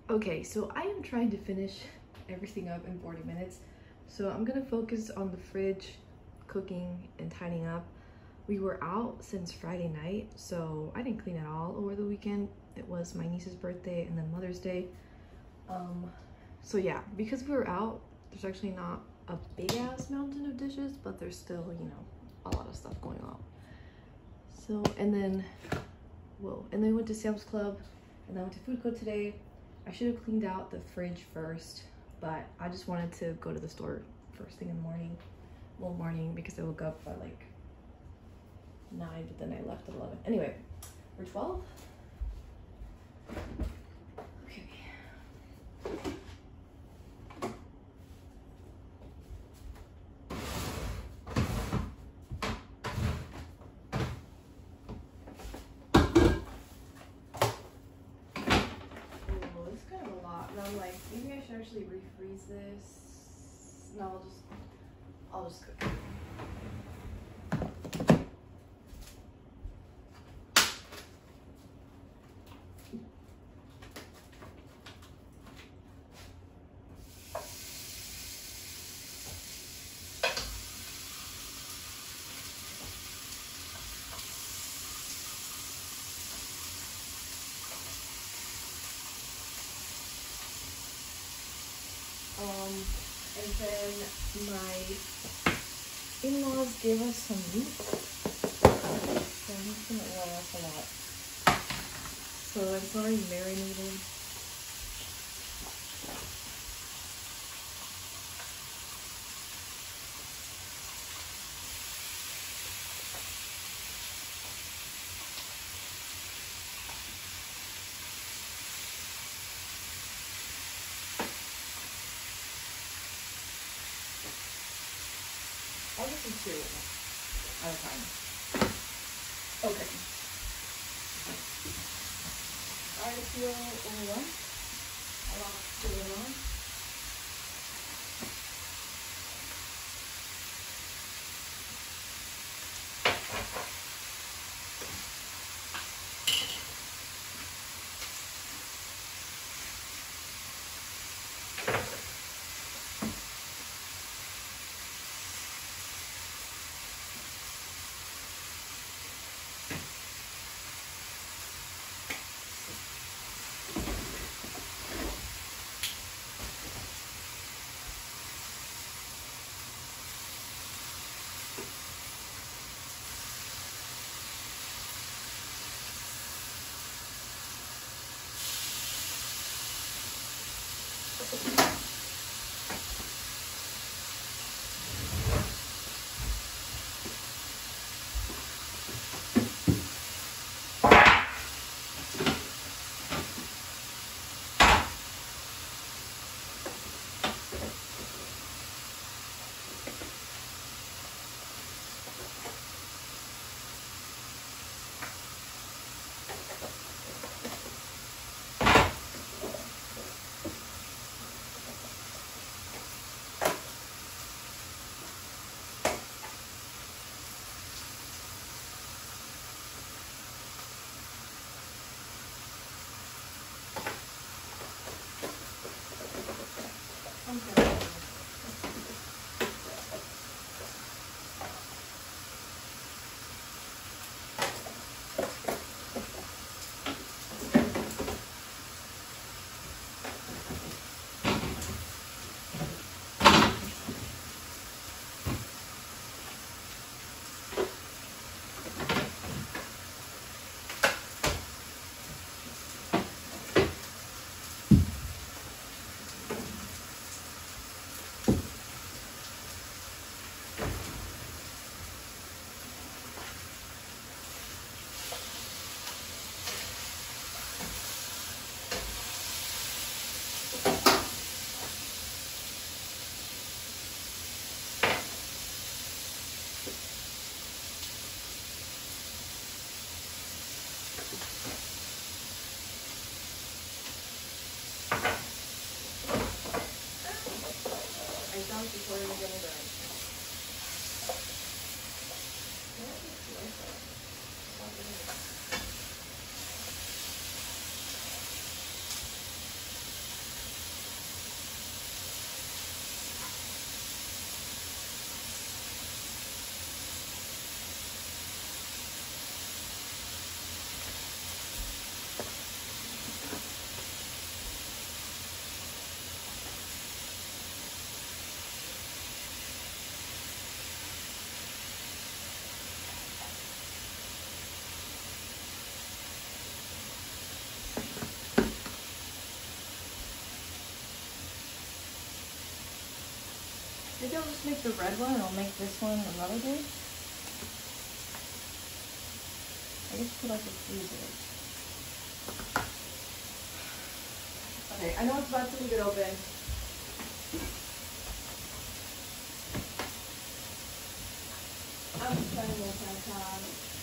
Okay, so I am trying to finish everything up in 40 minutes. So I'm gonna focus on the fridge, cooking, and tidying up. We were out since Friday night, so I didn't clean at all over the weekend. It was my niece's birthday and then Mother's Day. So yeah, because we were out, there's actually not a big ass mountain of dishes, but there's still, you know, a lot of stuff going on. So, and then we went to Sam's Club, and then I went to Food Co today. I should have cleaned out the fridge first, but I just wanted to go to the store first thing in the morning. Well, morning, because I woke up by like 9, but then I left at 11. Anyway, we're 12. Okay. I'm like, maybe I should actually refreeze this. No, I'll just cook it. And then my in-laws gave us some meat. So I'm just gonna oil up a lot. So it's already marinated. I'll just do 2 at a time. Okay. I feel one. I'll do it on. Maybe I'll just make the red one and I'll make this one another day. I guess put like a freezer. Okay, I know it's about to leave it open. I'm just trying to multitask.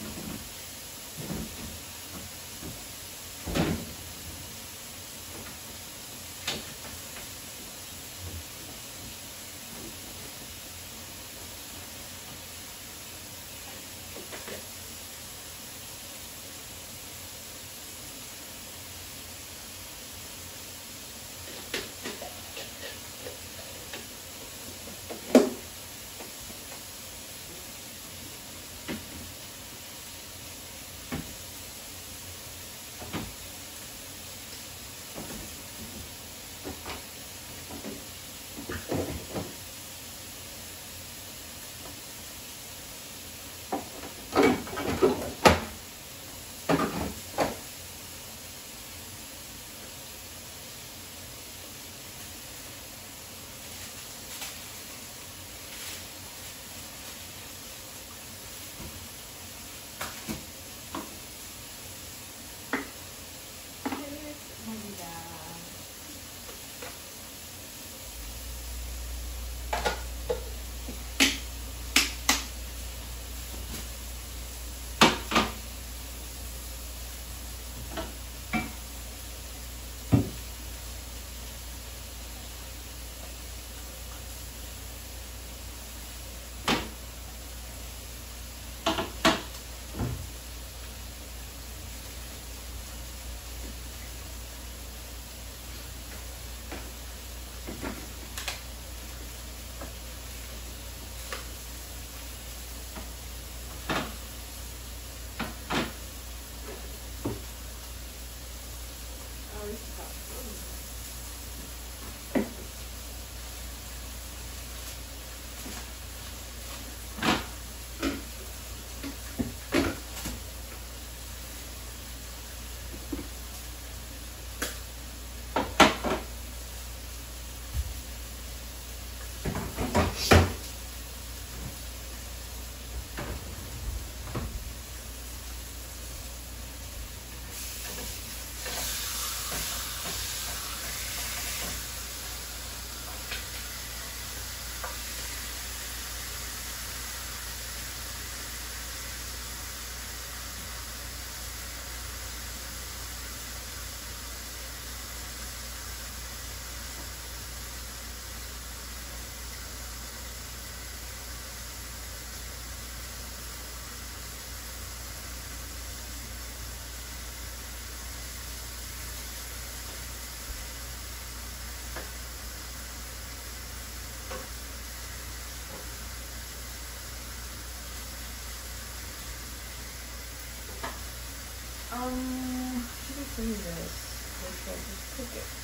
Should I clean this? Or should I just cook it?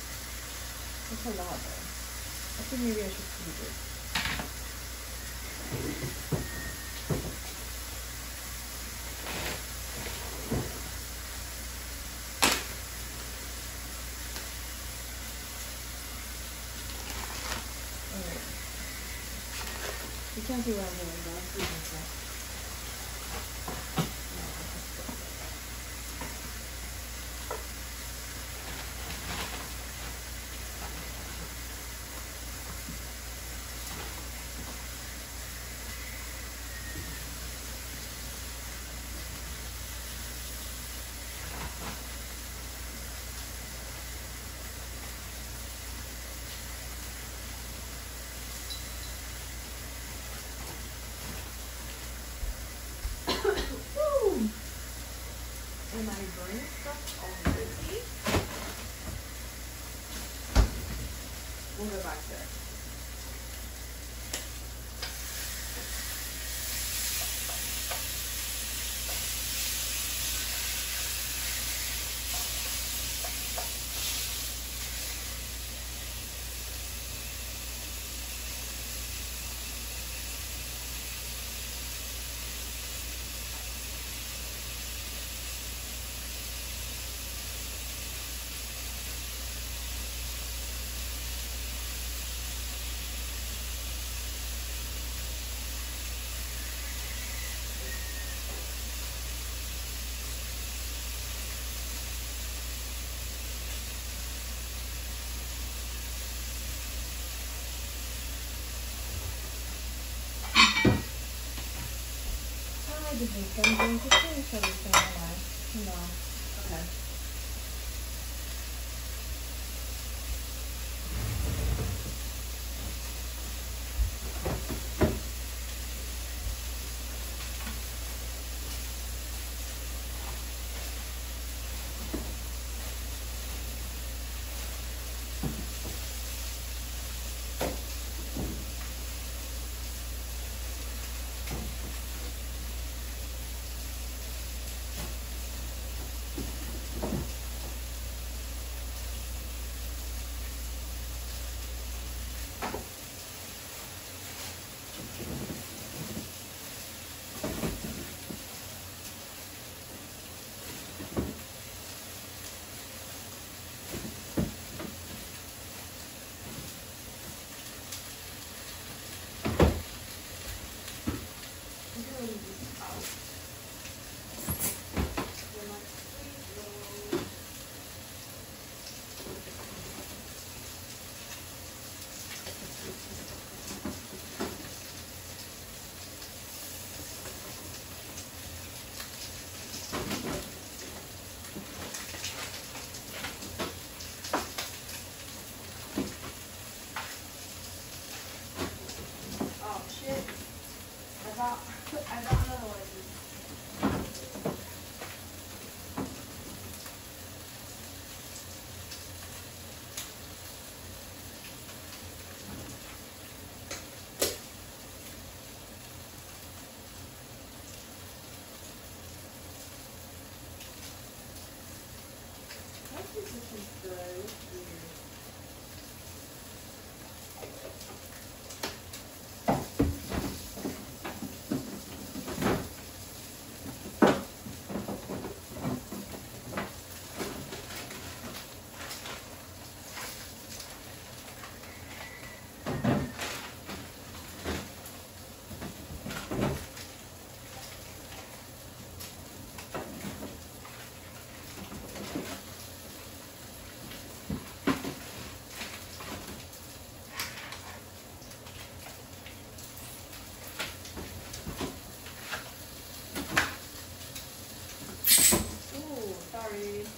That's a lot though. I think maybe I should freeze it. Alright. You can't see what I'm doing, but I'm freezing stuff. Am I burning stuff already? We'll go back there. to drink some drink. Just gonna try to stay alive. No. Okay. I got another one. I think this is good. Weird. Sorry.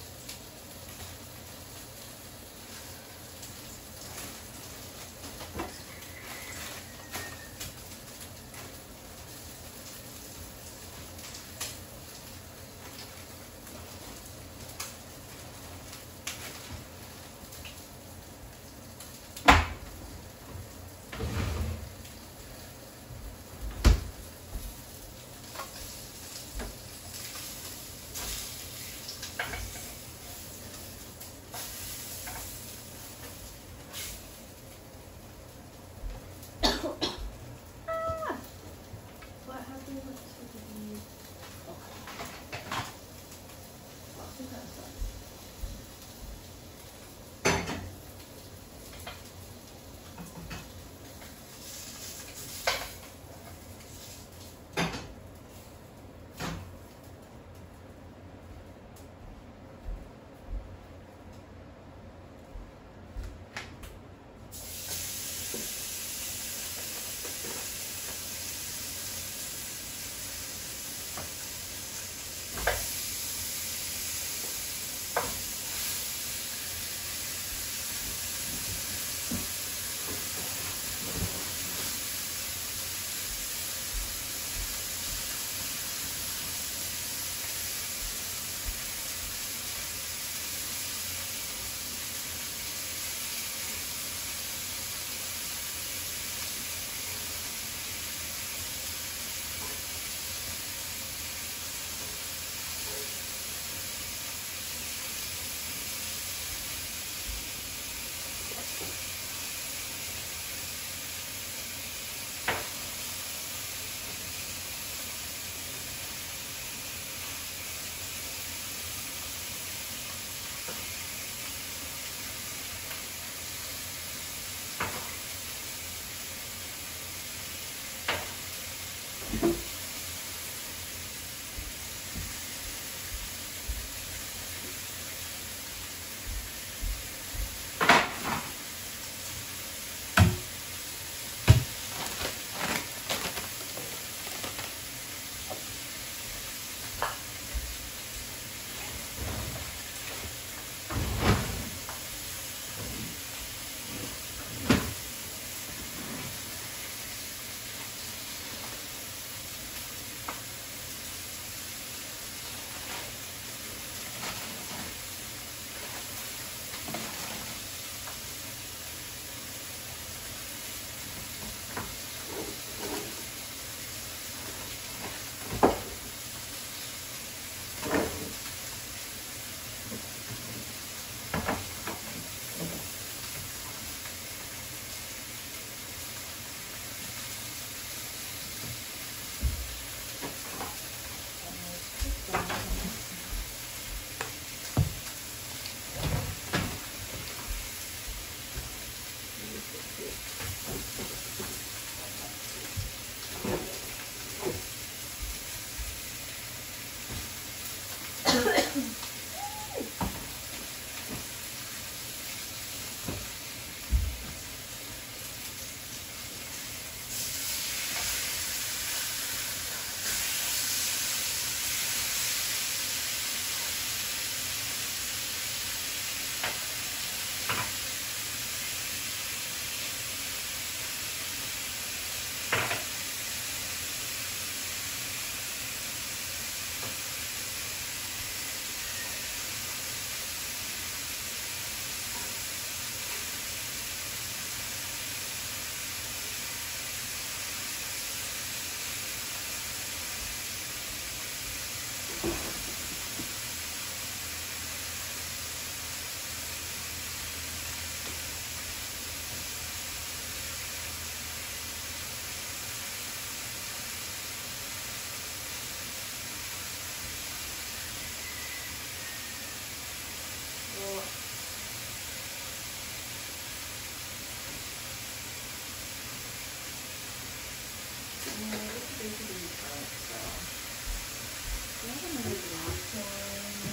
Yeah, it's basically burnt, so. Do I have another glass one?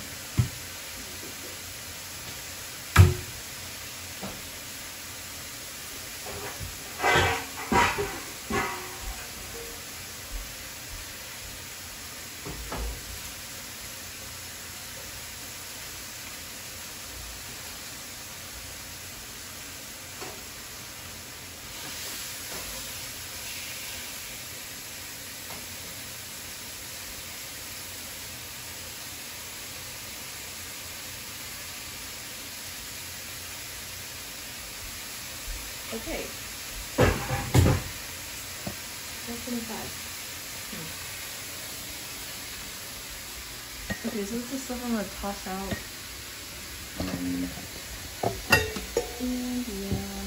Okay. 425. Okay, so this is stuff I'm gonna toss out. And yeah.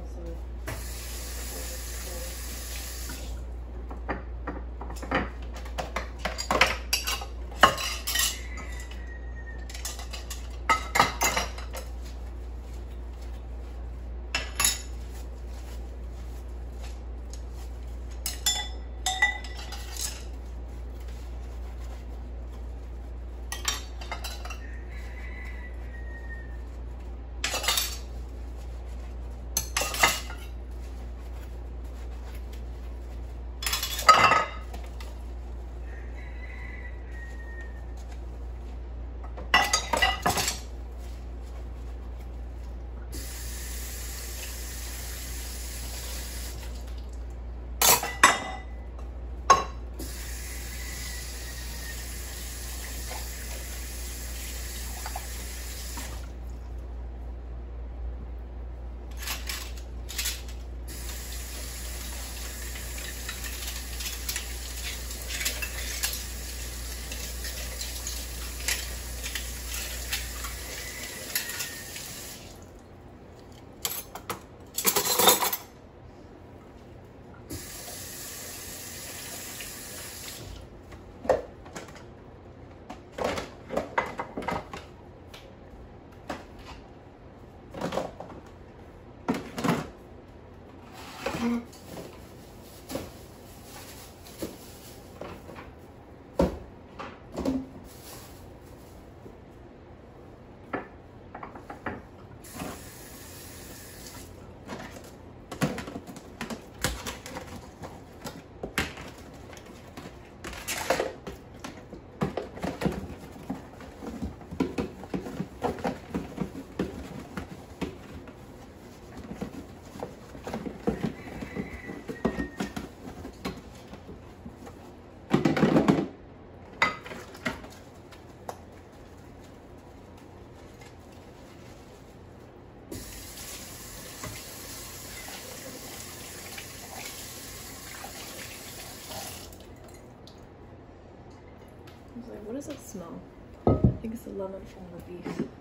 I was like, what does that smell? I think it's the lemon from the beef thing.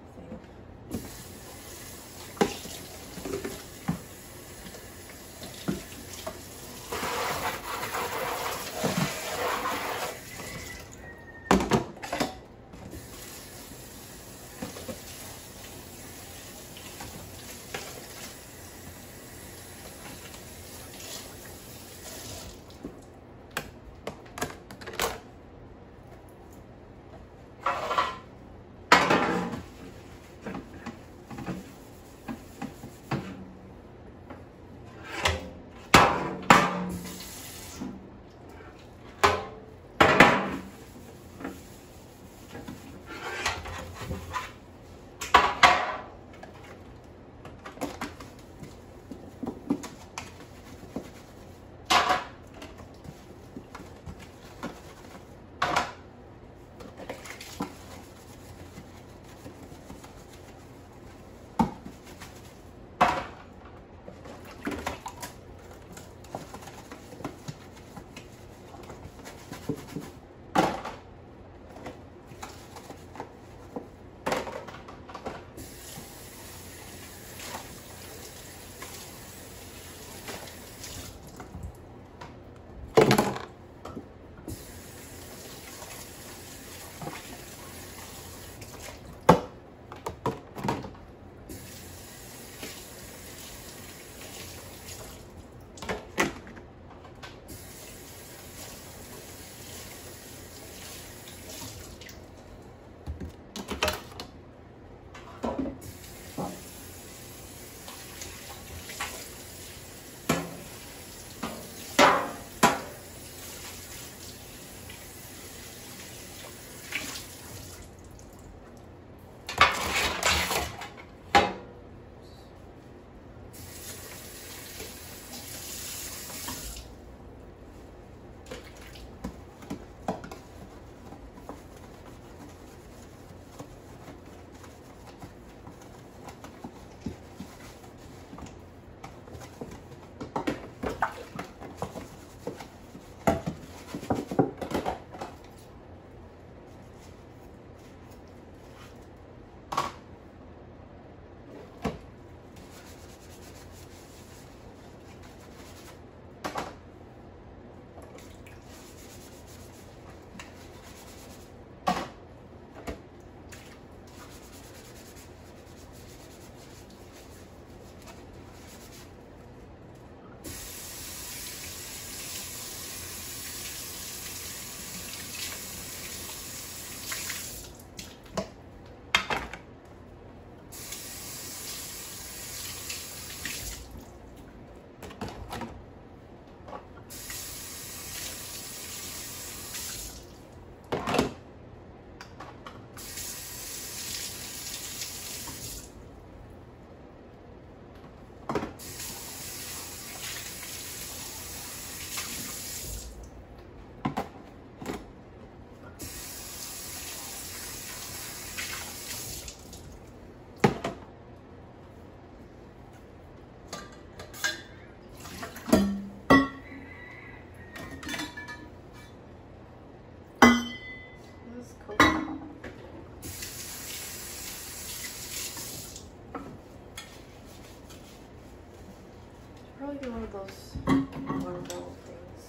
use one bowl of things.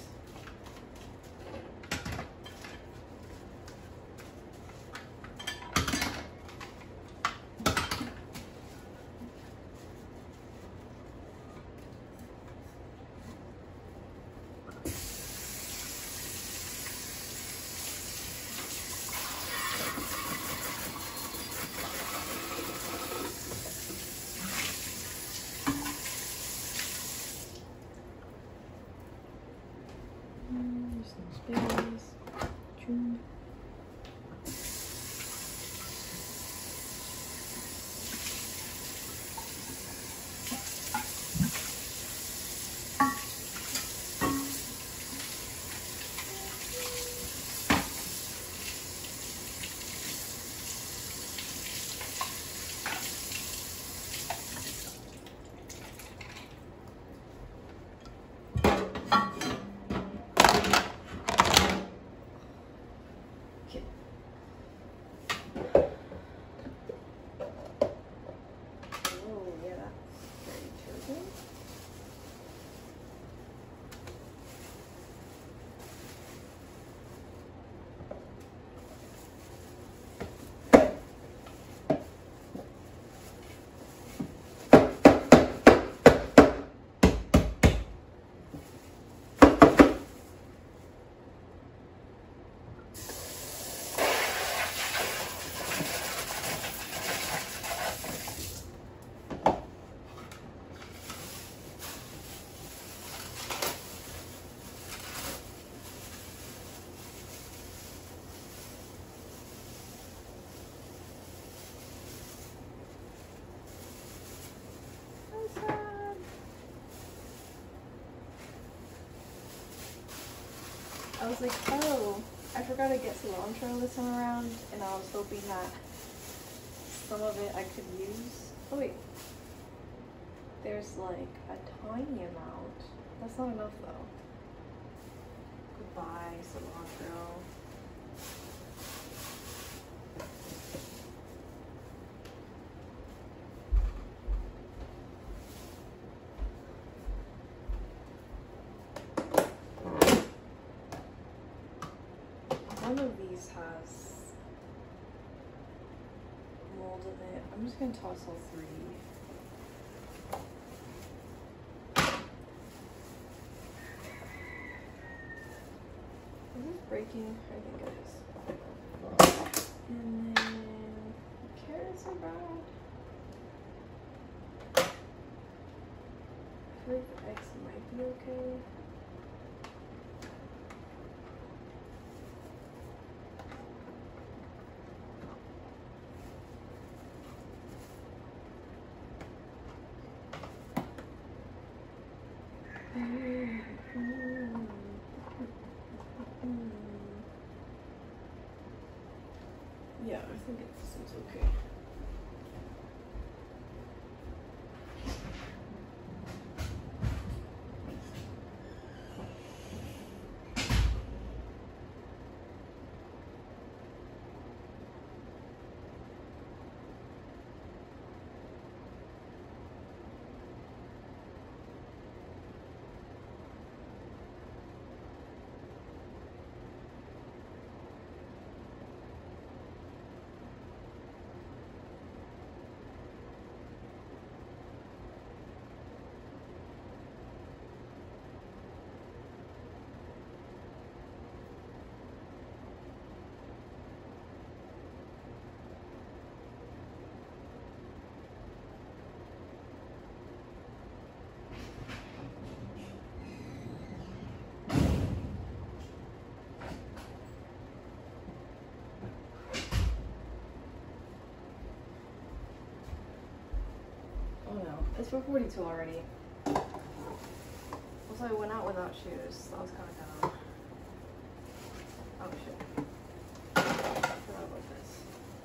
Some space. Choo. I was like, oh, I forgot to get cilantro this time around, and I was hoping that some of it I could use. Oh wait, there's like a tiny amount. That's not enough though. Goodbye, cilantro. One of these has mold in it. I'm just gonna toss all three. Is this breaking? I think it is. And then carrots are bad. I feel like the eggs might be okay. Yeah, I think it seems okay. It's 4:42 already. Also, I went out without shoes. That was kind of dumb. Oh shit. I forgot about this.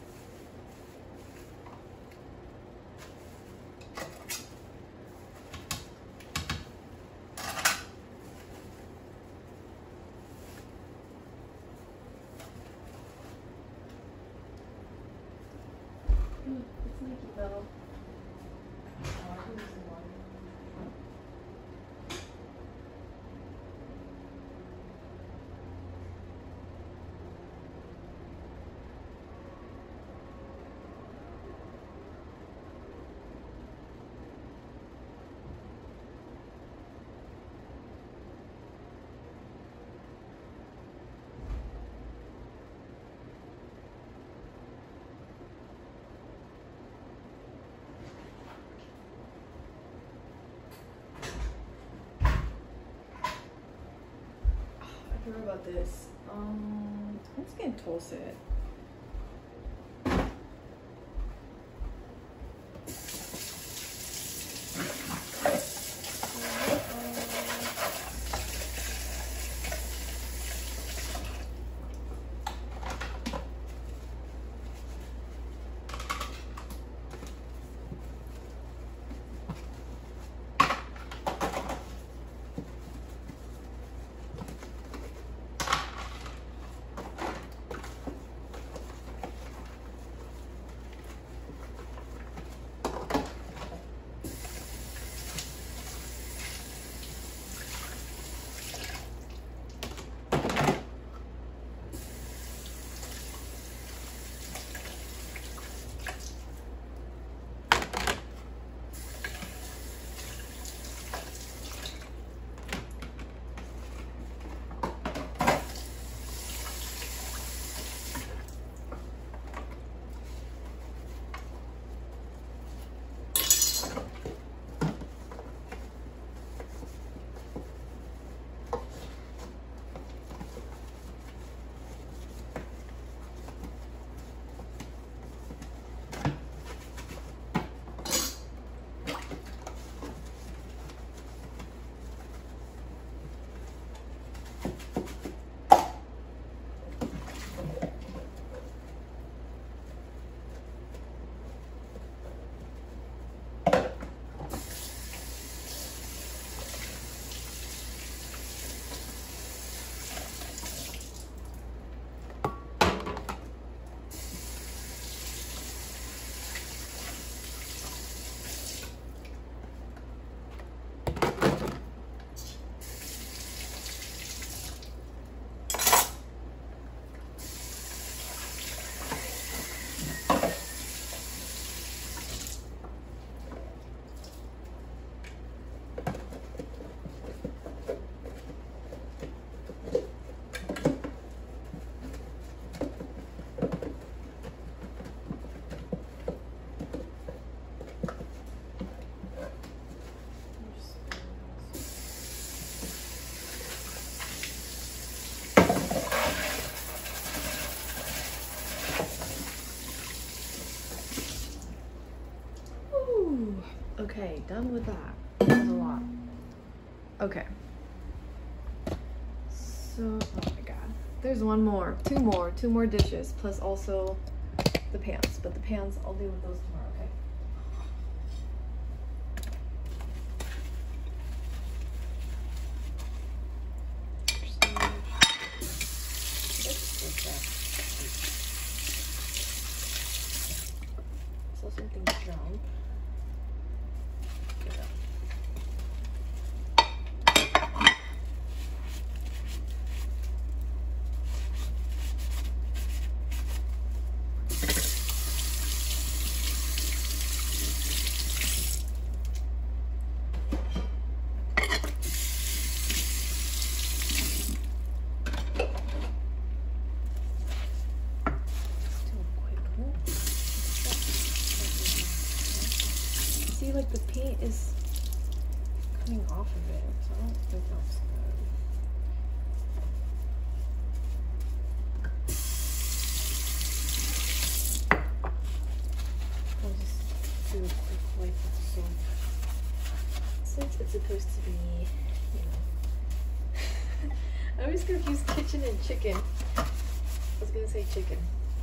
It's sneaky though. not sure about this. I'm just gonna toast it. Okay, done with that. That was a lot. Okay. So, oh my god. There's one more, two more dishes, plus also the pans. But the pans, I'll deal with those tomorrow, okay? So something brown. See, like the paint is coming off of it, so I don't think that's good. I'll just do a quick wipe with the soap. Since it's supposed to be, you know. I always confuse kitchen and chicken. I was gonna say chicken.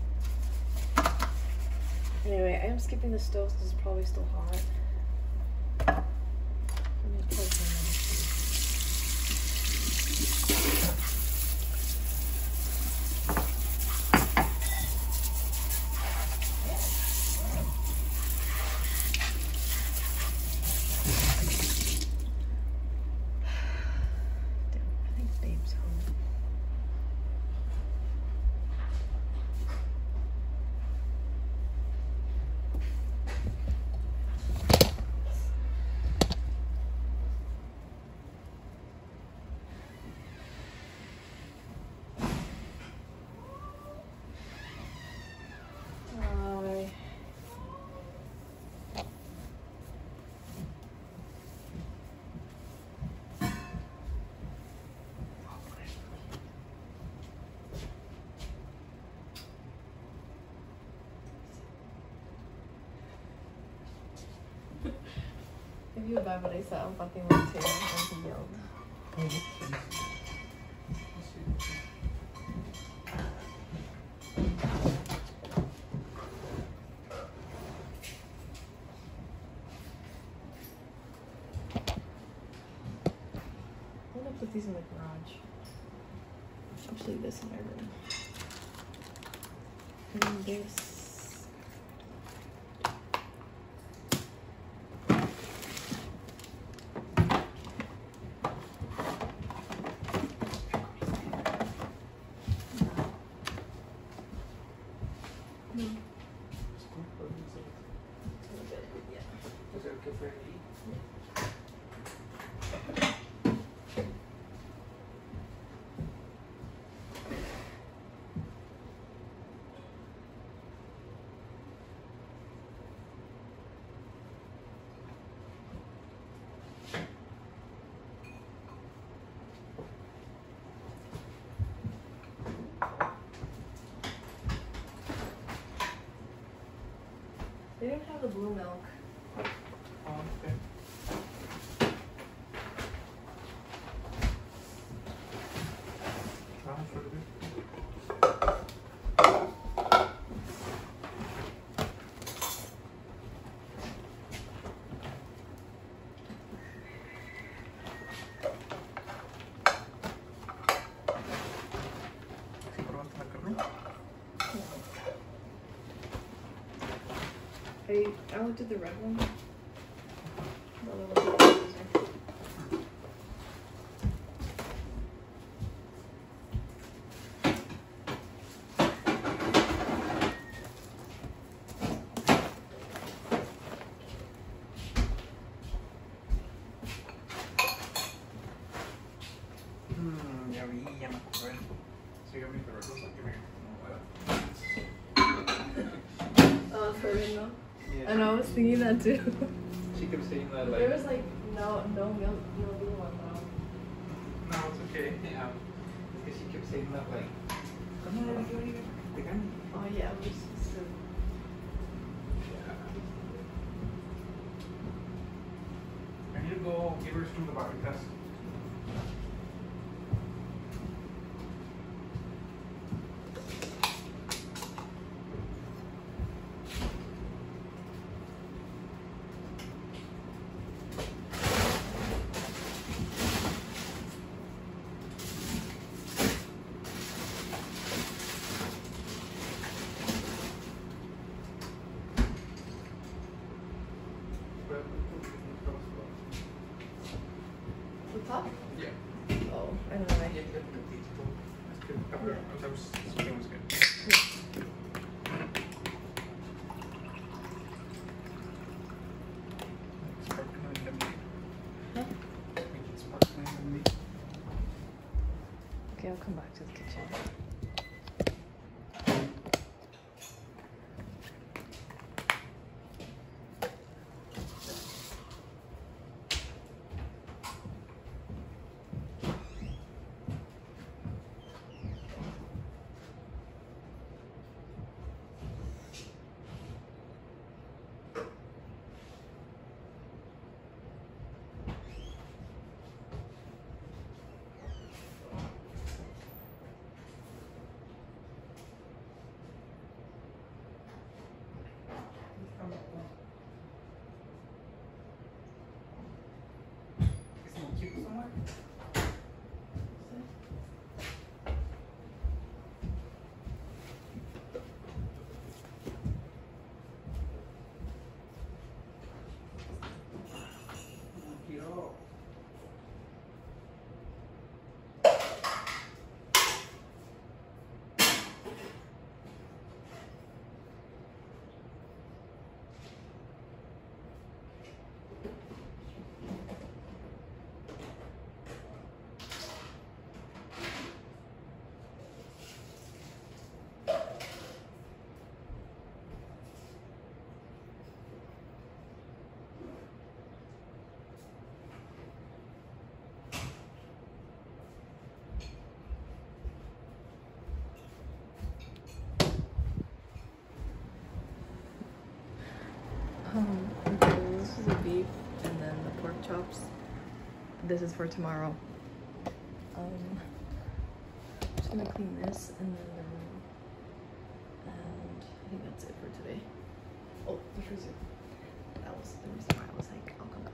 Anyway, I am skipping the stove because it's probably still hot. review bad, but I said I'm fucking with Taylor and he yelled. I'm gonna put these in the garage. I'll just leave this in my room. And then this. They don't have the blue milk. Oh, okay. I looked at the red one. The other one's the freezer. Ya vi, ya me acordé. Sígame, pero no sé qué me... Oh, it's hurting though. Yeah. I know, I was thinking that too. She kept saying that like... There was like no milk, no blue one though. No, it's okay. Yeah. Because she kept saying that like... Come on, let's go here. Oh yeah, we just soup. I need to go give her some of the barbie test. The top? Yeah. Oh, I don't know. Yeah, that's good. That was good. Sparkling lemonade. Huh? Make it sparkling lemonade. Okay, I'll come back to the kitchen. this is for tomorrow. I'm just gonna clean this and then the room. And I think that's it for today. Oh, the freezer. That was the reason why I was like, I'll come back.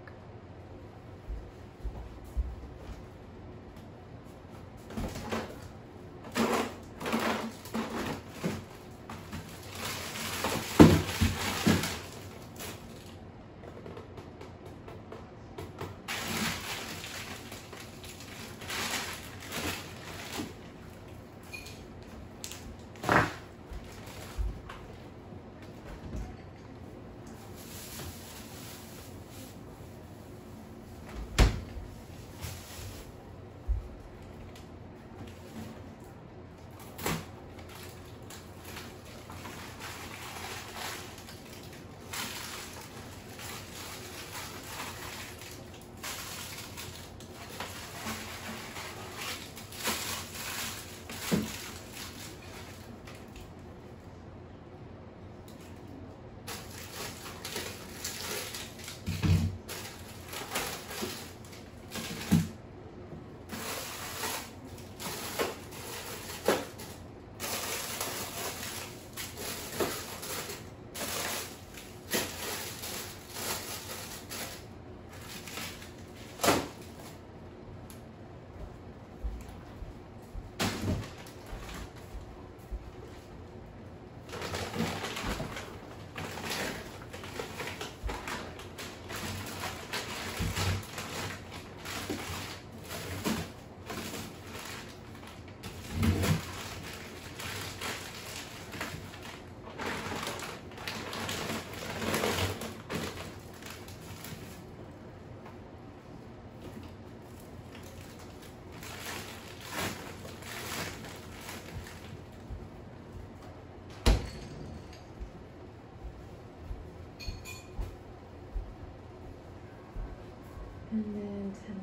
And then 10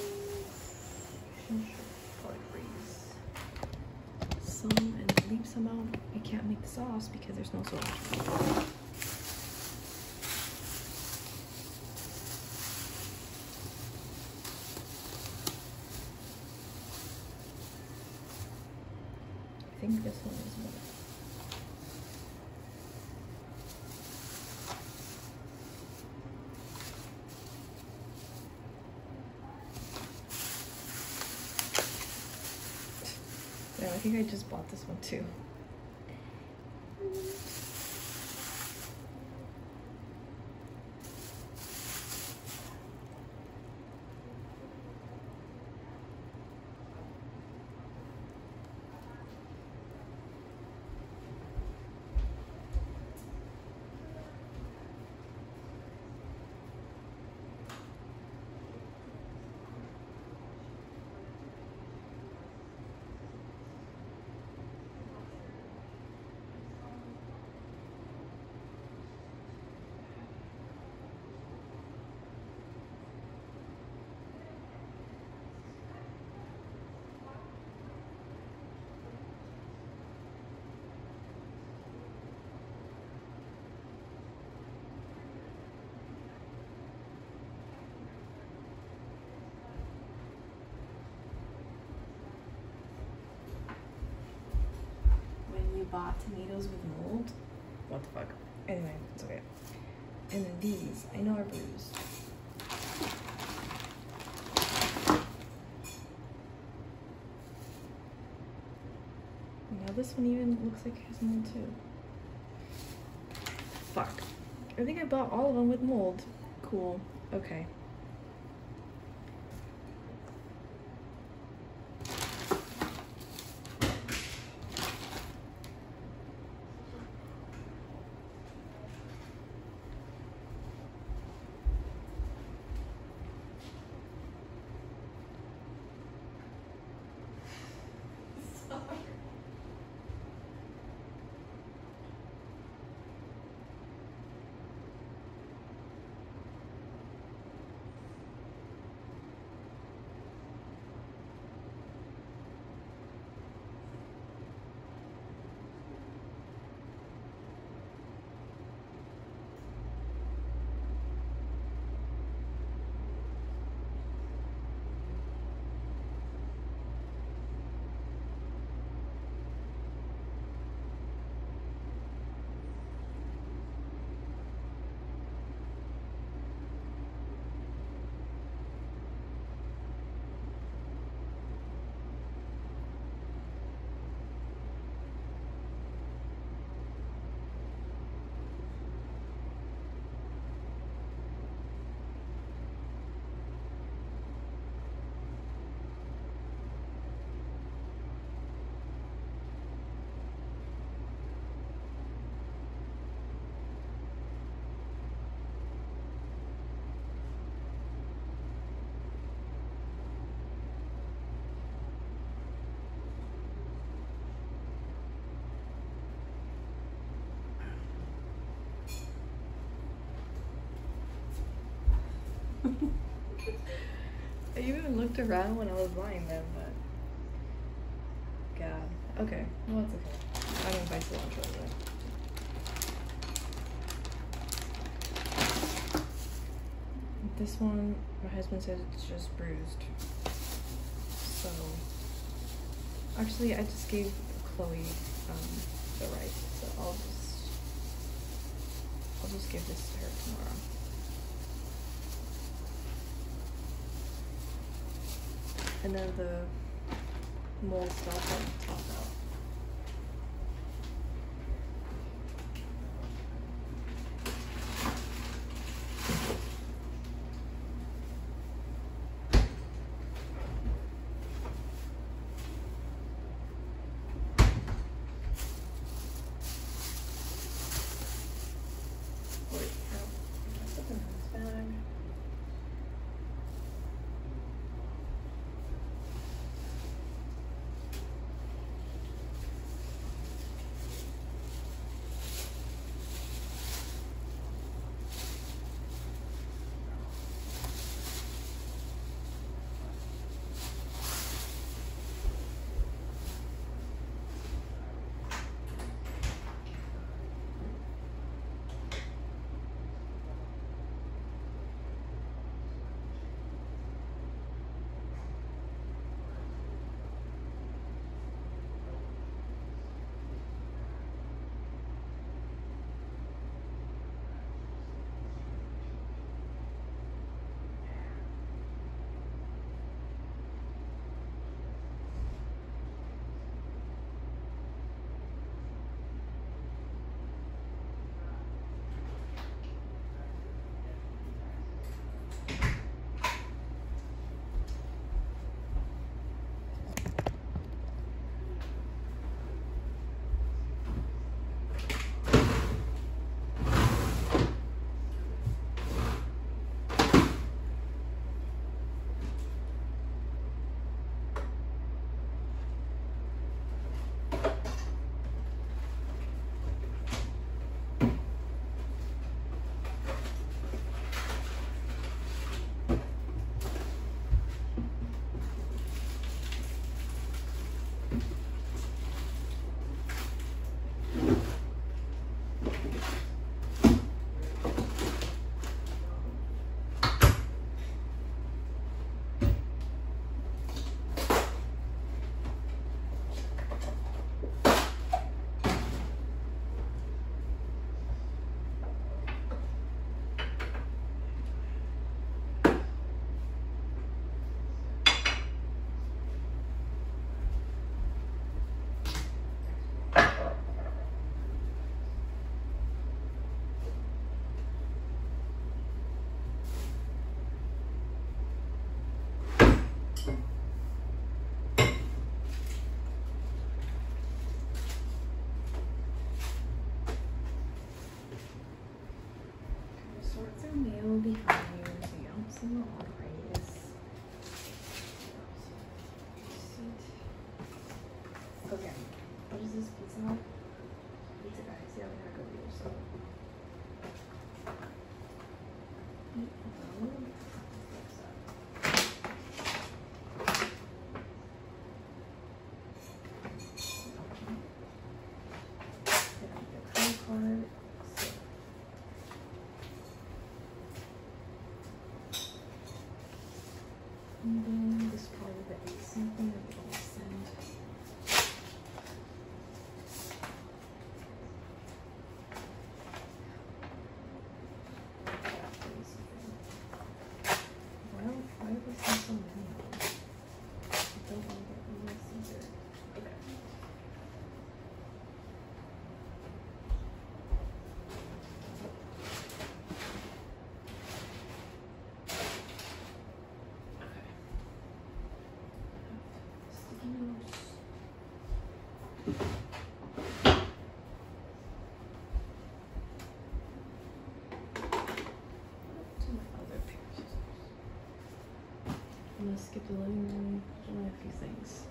minutes. Probably freeze some and leave some out. I can't make the sauce because there's no sauce. I think this one is more. No, I think I just bought this one too. Bought tomatoes with mold. What the fuck? Anyway, it's okay. And then these, I know are bruised. Now this one even looks like it has mold too. Fuck. I think I bought all of them with mold. Cool. Okay. I even looked around when I was buying them, but God. Okay, well it's okay. I can buy cilantro anyway. This one, my husband said it's just bruised. So, actually, I just gave Chloe the rice, so I'll just give this to her tomorrow. And then the mold stuff I'll top out. Mail behind you so you don't see the arteries. Okay, what is this pizza Hut? Pizza guys, yeah, we gotta go here, so. Card. And then this part of the AC thing that we can send. Why do we send so many of them? I don't want to get rid of this either. Okay. I'm gonna skip the living room, there's only a few things.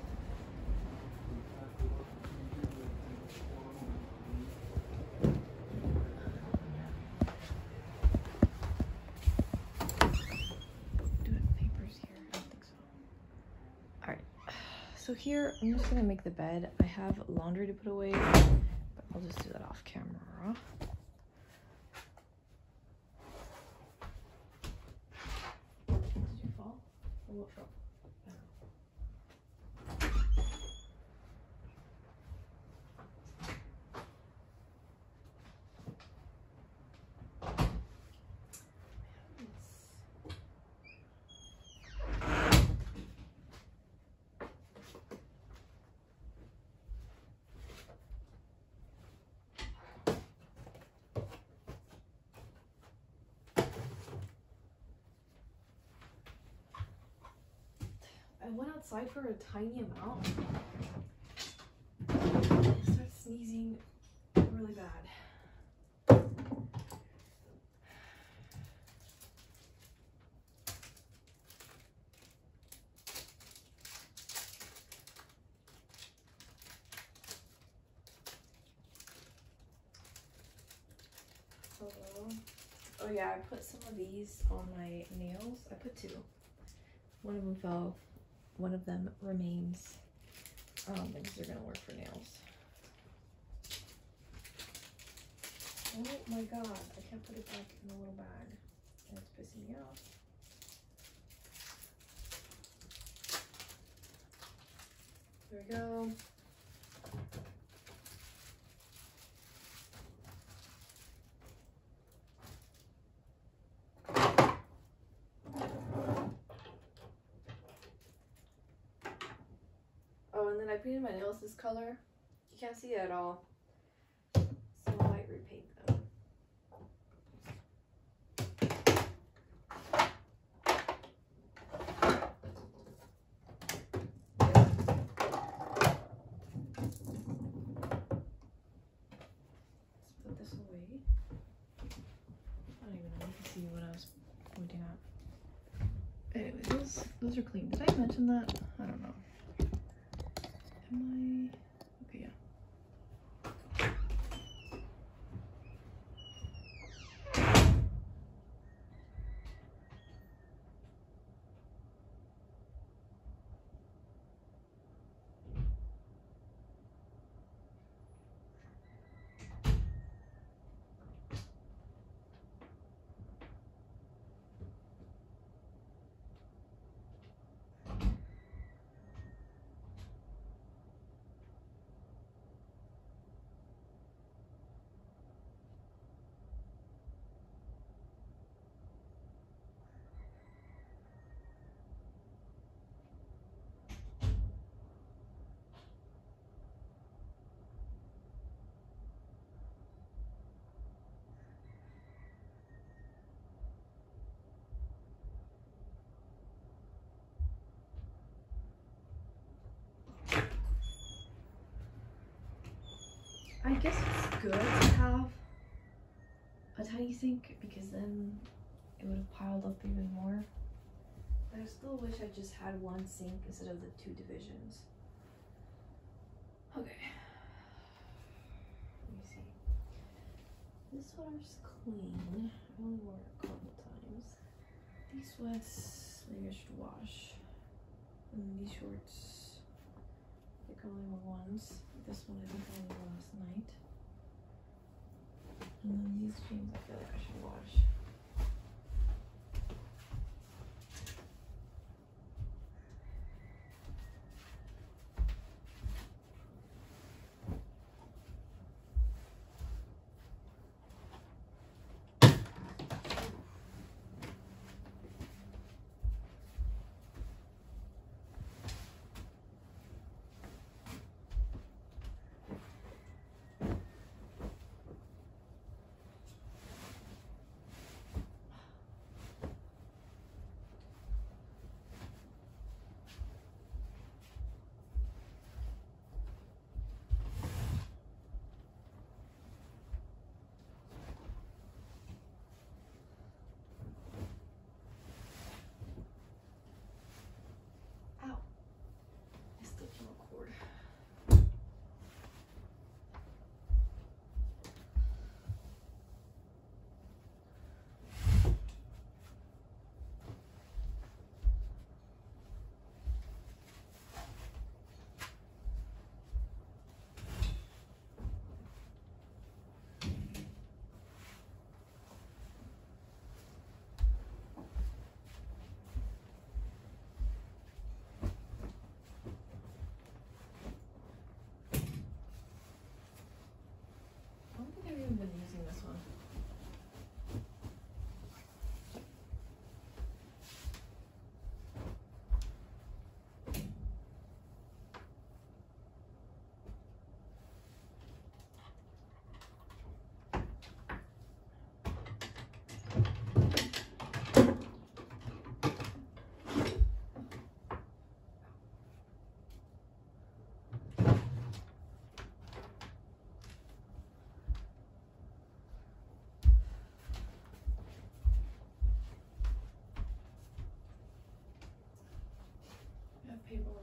Do I have papers here? I don't think So here, I'm just gonna make the bed. I have laundry to put away, but I'll just do that off camera. Did you fall? Or what fell? I went outside for a tiny amount. I started sneezing really bad. So, oh yeah, I put some of these on my nails. I put 2. One of them fell. One of them remains. And these are gonna work for nails. Oh my god, I can't put it back in the little bag. And it's pissing me off. There we go. Oh, and then I painted my nails this color. You can't see it at all. So I might repaint them. Let's put this away. I don't even know if you can see what I was pointing at. Anyway, those are clean. Did I mention that? I don't know. Am I? Okay, yeah. I guess it's good to have a tiny sink because then it would have piled up even more. But I still wish I just had one sink instead of the 2 divisions. Okay. Let me see. This sweater's clean. I only wore it a couple times. These sweats, maybe I should wash. And these shorts, I think I only wore once. This one I think I only wore last night. And then these jeans I feel like I should wash.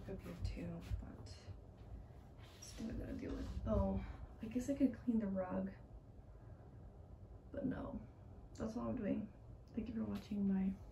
up here too, but still gotta deal with. Oh, I guess I could clean the rug, but no, that's all I'm doing. Thank you for watching. Bye.